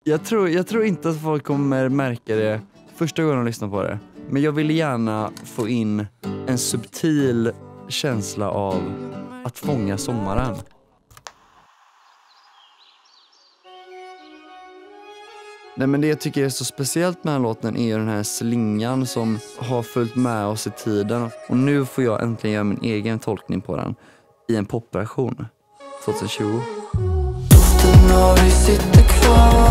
Jag tror inte att folk kommer märka det första gången de lyssnar på det. Men jag vill gärna få in en subtil känsla av att fånga sommaren. Nej, men det jag tycker är så speciellt med den här låten är den här slingan som har följt med oss i tiden. Och nu får jag äntligen göra min egen tolkning på den i en popversion 2020. Doften av dig sitter kvar.